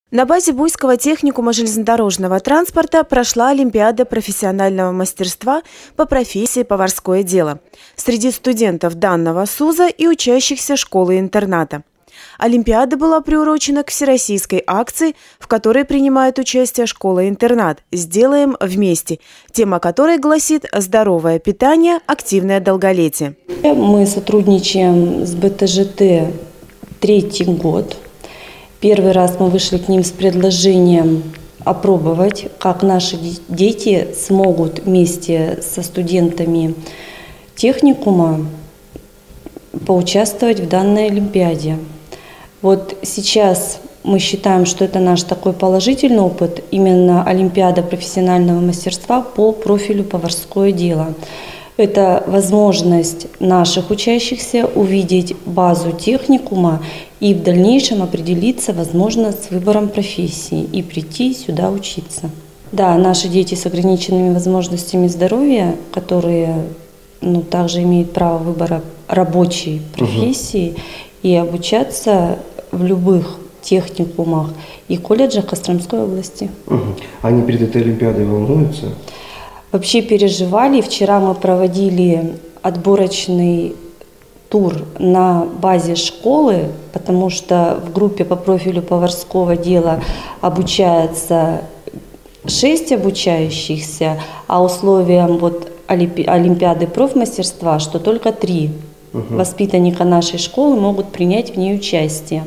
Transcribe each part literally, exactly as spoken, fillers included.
На базе Буйского техникума железнодорожного транспорта прошла Олимпиада профессионального мастерства по профессии «Поварское дело» среди студентов данного СУЗа и учащихся школы-интерната. Олимпиада была приурочена к всероссийской акции, в которой принимает участие школа-интернат «Сделаем вместе», тема которой гласит «Здоровое питание, активное долголетие». Мы сотрудничаем с БТЖТ третий год. Первый раз мы вышли к ним с предложением опробовать, как наши дети смогут вместе со студентами техникума поучаствовать в данной Олимпиаде. Вот сейчас мы считаем, что это наш такой положительный опыт, именно Олимпиада профессионального мастерства по профилю «Поварское дело». Это возможность наших учащихся увидеть базу техникума и в дальнейшем определиться, возможно, с выбором профессии и прийти сюда учиться. Да, наши дети с ограниченными возможностями здоровья, которые ну, также имеют право выбора рабочей профессии, угу. и обучаться в любых техникумах и колледжах Костромской области. Угу. Они перед этой Олимпиадой волнуются? Вообще переживали. Вчера мы проводили отборочный тур на базе школы, потому что в группе по профилю поварского дела обучается шесть обучающихся, а условием вот Олимпиады профмастерства, что только три угу. воспитанника нашей школы могут принять в ней участие.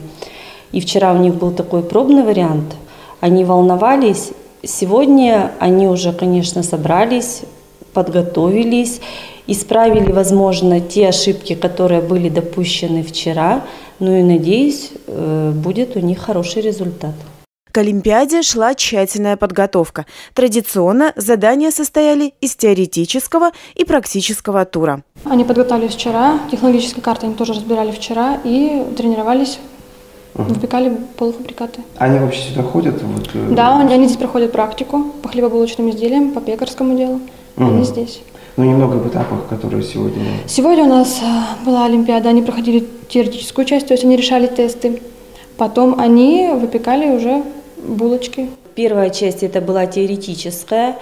И вчера у них был такой пробный вариант. Они волновались. Сегодня они уже, конечно, собрались, подготовились, исправили, возможно, те ошибки, которые были допущены вчера. Ну и, надеюсь, будет у них хороший результат. К Олимпиаде шла тщательная подготовка. Традиционно задания состояли из теоретического и практического тура. Они подготовились вчера, технологические карты они тоже разбирали вчера и тренировались. Угу. Выпекали полуфабрикаты. Они вообще сюда ходят? Вот... Да, они здесь проходят практику по хлебобулочным изделиям, по пекарскому делу. Угу. Они здесь. Ну, немного об этапах, которые сегодня... Сегодня у нас была Олимпиада, они проходили теоретическую часть, то есть они решали тесты. Потом они выпекали уже булочки. Первая часть это была теоретическая,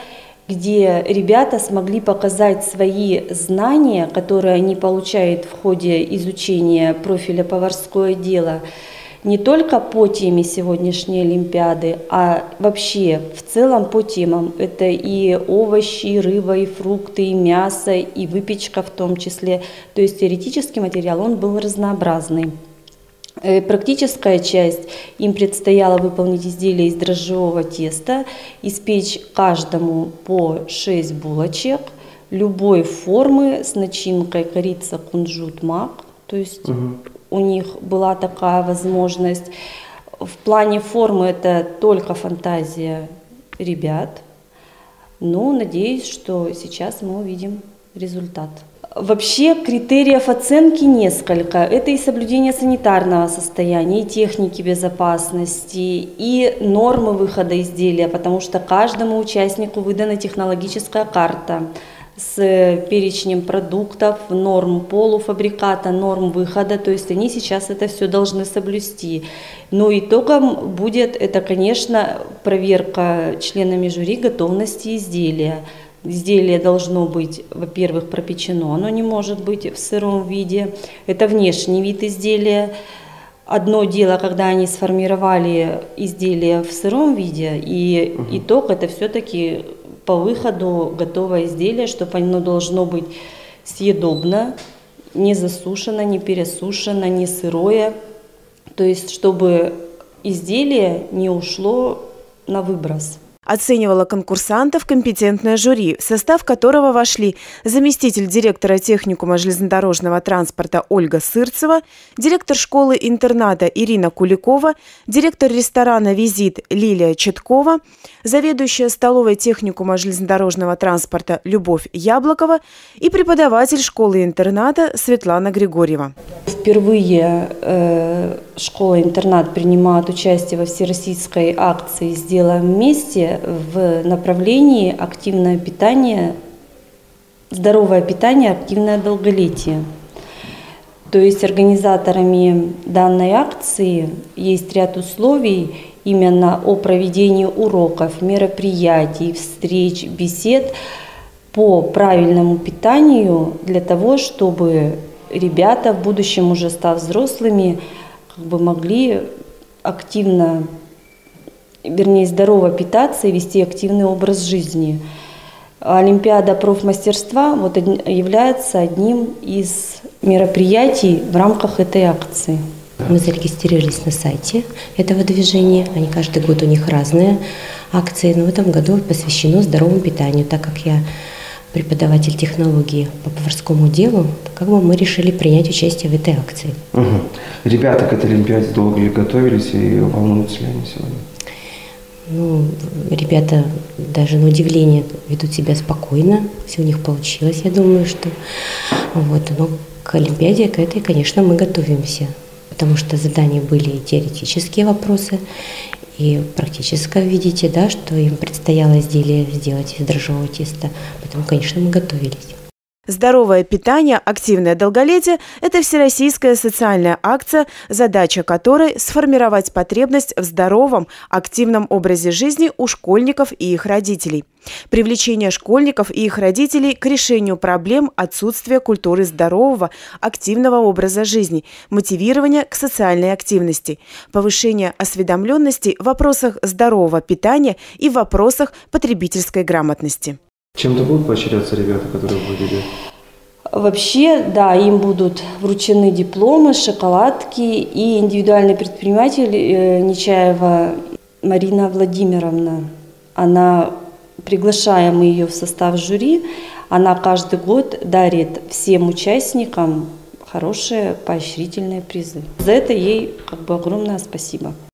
где ребята смогли показать свои знания, которые они получают в ходе изучения профиля «Поварское дело», не только по теме сегодняшней Олимпиады, а вообще в целом по темам. Это и овощи, и рыба, и фрукты, и мясо, и выпечка в том числе. То есть теоретический материал, он был разнообразный. Практическая часть, им предстояло выполнить изделие из дрожжевого теста, испечь каждому по шесть булочек любой формы с начинкой корица, кунжут, мак. То есть угу. у них была такая возможность. В плане формы это только фантазия ребят. Но надеюсь, что сейчас мы увидим результат. Вообще критериев оценки несколько. Это и соблюдение санитарного состояния, и техники безопасности, и нормы выхода изделия, потому что каждому участнику выдана технологическая карта с перечнем продуктов, норм полуфабриката, норм выхода, то есть они сейчас это все должны соблюсти. Но итогом будет это, конечно, проверка членами жюри готовности изделия. Изделие должно быть, во-первых, пропечено, оно не может быть в сыром виде. Это внешний вид изделия. Одно дело, когда они сформировали изделие в сыром виде, и угу. итог это все-таки по выходу готовое изделие, чтобы оно должно быть съедобно, не засушено, не пересушено, не сырое. То есть, чтобы изделие не ушло на выброс. Оценивала конкурсантов компетентное жюри, в состав которого вошли заместитель директора техникума железнодорожного транспорта Ольга Сырцева, директор школы-интерната Ирина Куликова, директор ресторана «Визит» Лилия Четкова, заведующая столовой техникума железнодорожного транспорта Любовь Яблокова и преподаватель школы-интерната Светлана Григорьева. Впервые э, школа-интернат принимает участие во всероссийской акции «Сделаем вместе» в направлении активное питание, здоровое питание, активное долголетие. То есть организаторами данной акции есть ряд условий, именно о проведении уроков, мероприятий, встреч, бесед по правильному питанию для того, чтобы ребята, в будущем уже став взрослыми, как бы могли активно, вернее, здорово питаться и вести активный образ жизни. Олимпиада профмастерства вот является одним из мероприятий в рамках этой акции. Мы зарегистрировались на сайте этого движения. Они каждый год, у них разные акции, но в этом году посвящено здоровому питанию. Так как я преподаватель технологии по поварскому делу, как бы мы решили принять участие в этой акции. Угу. Ребята к этой Олимпиаде долго ли готовились и волнуются ли они сегодня? Ну, ребята даже на удивление ведут себя спокойно, все у них получилось, я думаю, что вот, но к Олимпиаде к этой, конечно, мы готовимся, потому что задания были и теоретические вопросы, и практическое, видите, да, что им предстояло изделие сделать из дрожжевого теста, поэтому, конечно, мы готовились. Здоровое питание, активное долголетие – это всероссийская социальная акция, задача которой – сформировать потребность в здоровом, активном образе жизни у школьников и их родителей. Привлечение школьников и их родителей к решению проблем отсутствия культуры здорового, активного образа жизни, мотивирование к социальной активности, повышение осведомленности в вопросах здорового питания и в вопросах потребительской грамотности. Чем-то будут поощряться ребята, которые выиграли? Вообще, да, им будут вручены дипломы, шоколадки, и индивидуальный предприниматель Нечаева Марина Владимировна, она, приглашаем мы ее в состав жюри, она каждый год дарит всем участникам хорошие поощрительные призы. За это ей как бы огромное спасибо.